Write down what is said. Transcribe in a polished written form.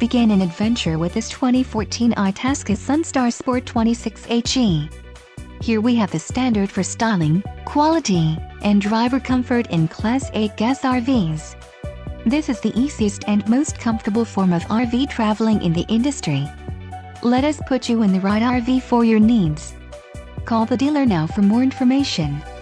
begin an adventure with this 2014 Itasca Sunstar Sport 26HE. Here we have the standard for styling, quality, and driver comfort in Class 8 gas RVs. This is the easiest and most comfortable form of RV traveling in the industry. Let us put you in the right RV for your needs. Call the dealer now for more information.